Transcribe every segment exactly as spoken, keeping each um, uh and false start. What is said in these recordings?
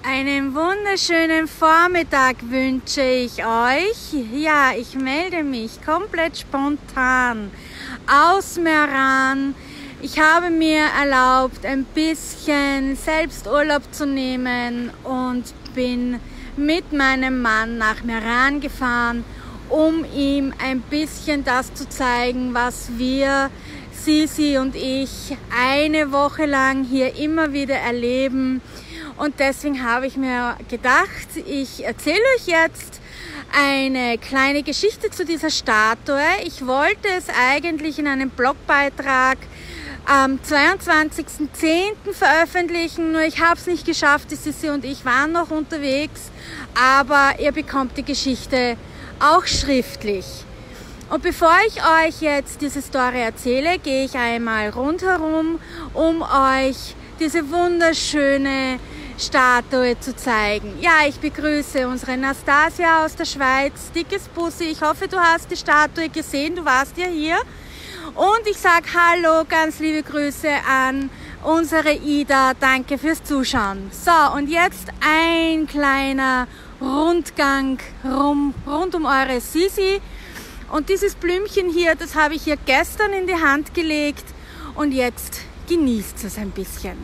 Einen wunderschönen Vormittag wünsche ich euch. Ja, ich melde mich komplett spontan aus Meran. Ich habe mir erlaubt, ein bisschen Selbsturlaub zu nehmen und bin mit meinem Mann nach Meran gefahren, um ihm ein bisschen das zu zeigen, was wir, Sisi und ich, eine Woche lang hier immer wieder erleben. Und deswegen habe ich mir gedacht, ich erzähle euch jetzt eine kleine Geschichte zu dieser Statue. Ich wollte es eigentlich in einem Blogbeitrag am zweiundzwanzigsten zehnten veröffentlichen, nur ich habe es nicht geschafft. Die Sissi und ich waren noch unterwegs, aber ihr bekommt die Geschichte auch schriftlich. Und bevor ich euch jetzt diese Story erzähle, gehe ich einmal rundherum, um euch diese wunderschöne Statue zu zeigen. Ja, ich begrüße unsere Nastasia aus der Schweiz. Dickes Bussi, ich hoffe, du hast die Statue gesehen, du warst ja hier. Und ich sage Hallo, ganz liebe Grüße an unsere Ida. Danke fürs Zuschauen. So, und jetzt ein kleiner Rundgang rum, rund um eure Sisi. Und dieses Blümchen hier, das habe ich ihr gestern in die Hand gelegt und jetzt genießt es ein bisschen.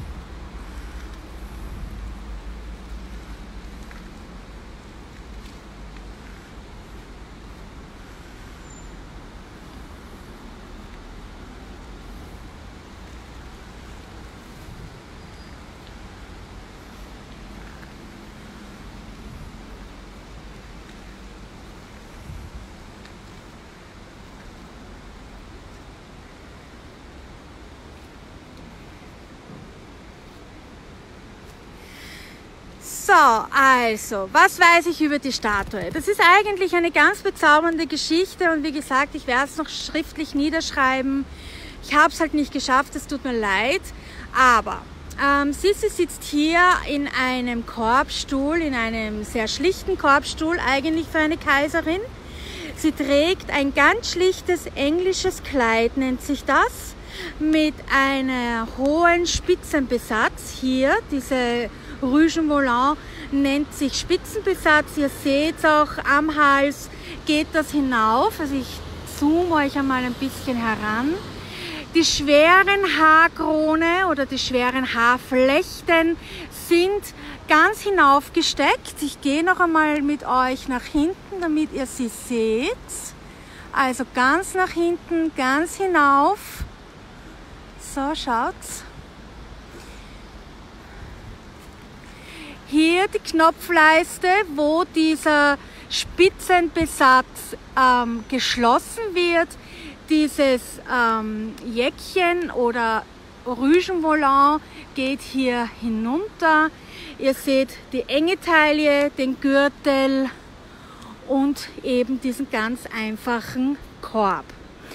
So, also, was weiß ich über die Statue? Das ist eigentlich eine ganz bezaubernde Geschichte und wie gesagt, ich werde es noch schriftlich niederschreiben. Ich habe es halt nicht geschafft, es tut mir leid, aber ähm, Sisi sitzt hier in einem Korbstuhl, in einem sehr schlichten Korbstuhl, eigentlich für eine Kaiserin. Sie trägt ein ganz schlichtes englisches Kleid, nennt sich das, mit einem hohen Spitzenbesatz hier, diese Rüschen Volant nennt sich Spitzenbesatz. Ihr seht auch am Hals geht das hinauf. Also ich zoome euch einmal ein bisschen heran. Die schweren Haarkrone oder die schweren Haarflechten sind ganz hinaufgesteckt. Ich gehe noch einmal mit euch nach hinten, damit ihr sie seht. Also ganz nach hinten, ganz hinauf. So, schaut's. Hier die Knopfleiste, wo dieser Spitzenbesatz ähm, geschlossen wird. Dieses ähm, Jäckchen oder Rüschenvolant geht hier hinunter. Ihr seht die enge Taille, den Gürtel und eben diesen ganz einfachen Korb.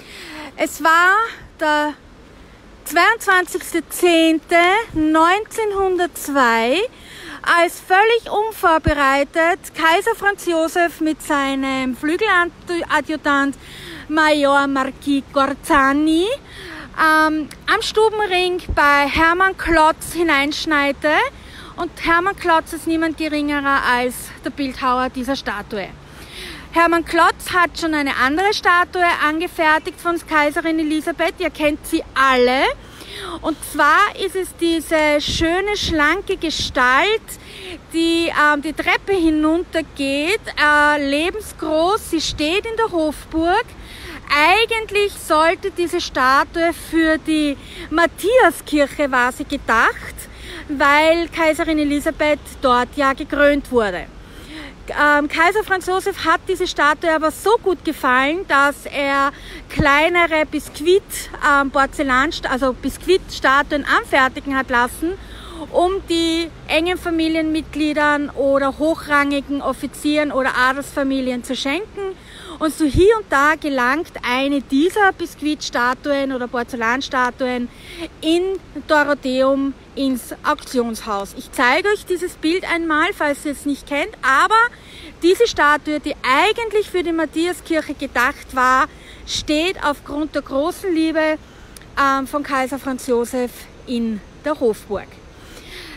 Es war der zweiundzwanzigster zehnter neunzehnhundertzwei, als völlig unvorbereitet Kaiser Franz Josef mit seinem Flügeladjutant Major Marquis Gorzani ähm, am Stubenring bei Hermann Klotz hineinschneite. Und Hermann Klotz ist niemand geringerer als der Bildhauer dieser Statue. Hermann Klotz hat schon eine andere Statue angefertigt von Kaiserin Elisabeth, ihr kennt sie alle. Und zwar ist es diese schöne, schlanke Gestalt, die ähm, die Treppe hinuntergeht, äh, lebensgroß, sie steht in der Hofburg. Eigentlich sollte diese Statue für die Matthiaskirche war sie gedacht, weil Kaiserin Elisabeth dort ja gekrönt wurde. Ähm, Kaiser Franz Josef hat diese Statue aber so gut gefallen, dass er kleinere Biskuit, ähm, Porzellan, also Biskuitstatuen anfertigen hat lassen, um die engen Familienmitgliedern oder hochrangigen Offizieren oder Adelsfamilien zu schenken. Und so hier und da gelangt eine dieser Biskuitstatuen oder Porzellanstatuen in Dorotheum ins Auktionshaus. Ich zeige euch dieses Bild einmal, falls ihr es nicht kennt, aber diese Statue, die eigentlich für die Matthiaskirche gedacht war, steht aufgrund der großen Liebe ähm, von Kaiser Franz Josef in der Hofburg.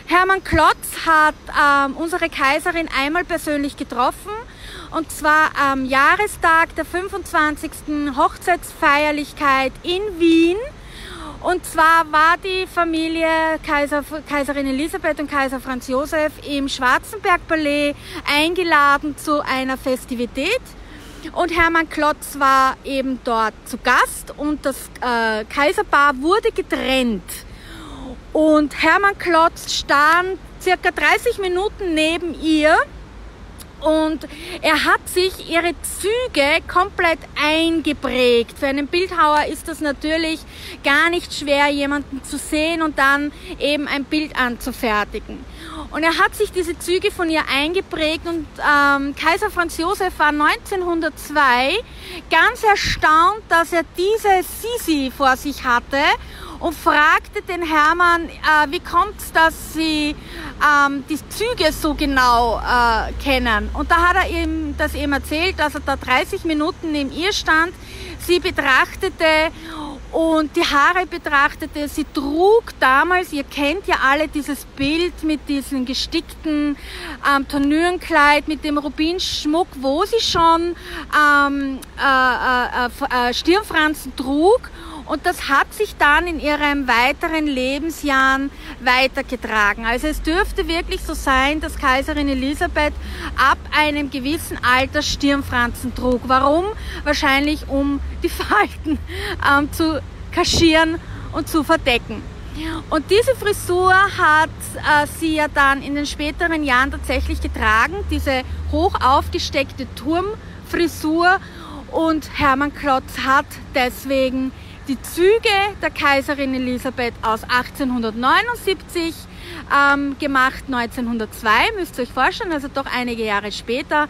Hermann Klotz hat ähm, unsere Kaiserin einmal persönlich getroffen, und zwar am Jahrestag der fünfundzwanzigsten Hochzeitsfeierlichkeit in Wien. Und zwar war die Familie Kaiser, Kaiserin Elisabeth und Kaiser Franz Josef im Schwarzenberg-Palais eingeladen zu einer Festivität. Und Hermann Klotz war eben dort zu Gast, und das äh, Kaiserpaar wurde getrennt. Und Hermann Klotz stand circa dreißig Minuten neben ihr. Und er hat sich ihre Züge komplett eingeprägt. Für einen Bildhauer ist das natürlich gar nicht schwer, jemanden zu sehen und dann eben ein Bild anzufertigen. Und er hat sich diese Züge von ihr eingeprägt, und ähm, Kaiser Franz Josef war neunzehnhundertzwei ganz erstaunt, dass er diese Sisi vor sich hatte, und fragte den Hermann, äh, wie kommt es, dass sie ähm, die Züge so genau äh, kennen. Und da hat er ihm das eben erzählt, dass er da dreißig Minuten neben ihr stand, sie betrachtete und die Haare betrachtete. Sie trug damals, ihr kennt ja alle dieses Bild mit diesem gestickten ähm, Turnürenkleid, mit dem Rubinschmuck, wo sie schon ähm, äh, äh, äh, Stirnfransen trug. Und das hat sich dann in ihren weiteren Lebensjahren weitergetragen. Also es dürfte wirklich so sein, dass Kaiserin Elisabeth ab einem gewissen Alter Stirnfransen trug. Warum? Wahrscheinlich um die Falten ähm, zu kaschieren und zu verdecken. Und diese Frisur hat äh, sie ja dann in den späteren Jahren tatsächlich getragen, diese hoch aufgesteckte Turmfrisur. Und Hermann Klotz hat deswegen die Züge der Kaiserin Elisabeth aus achtzehnhundertneunundsiebzig ähm, gemacht, neunzehnhundertzwei, müsst ihr euch vorstellen, also doch einige Jahre später,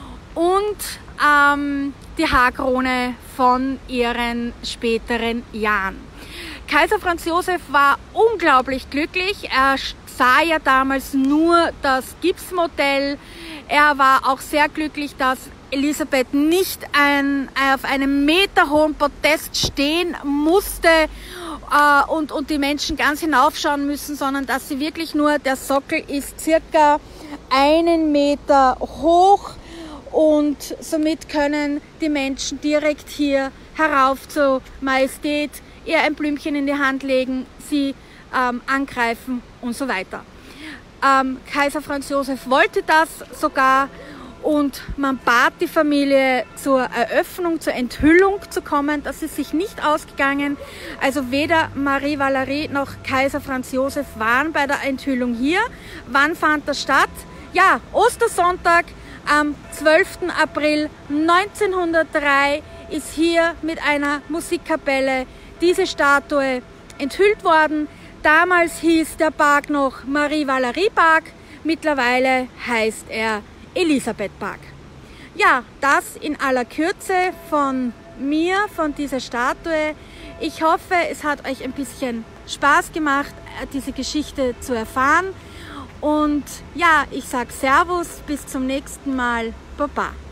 und ähm, die Haarkrone von ihren späteren Jahren. Kaiser Franz Josef war unglaublich glücklich. Er sah ja damals nur das Gipsmodell. Er war auch sehr glücklich, dass Elisabeth nicht ein, auf einem meterhohen Podest stehen musste äh, und, und die Menschen ganz hinaufschauen müssen, sondern dass sie wirklich nur, der Sockel ist circa einen Meter hoch, und somit können die Menschen direkt hier herauf zur Majestät ihr ein Blümchen in die Hand legen, sie ähm, angreifen und so weiter. Ähm, Kaiser Franz Josef wollte das sogar, und man bat die Familie zur Eröffnung, zur Enthüllung zu kommen. Das ist sich nicht ausgegangen. Also weder Marie Valerie noch Kaiser Franz Josef waren bei der Enthüllung hier. Wann fand das statt? Ja, Ostersonntag am zwölften April neunzehnhundertdrei ist hier mit einer Musikkapelle diese Statue enthüllt worden. Damals hieß der Park noch Marie Valerie Park, mittlerweile heißt er Elisabeth Park. Ja, das in aller Kürze von mir, von dieser Statue. Ich hoffe, es hat euch ein bisschen Spaß gemacht, diese Geschichte zu erfahren. Und ja, ich sage Servus, bis zum nächsten Mal. Baba.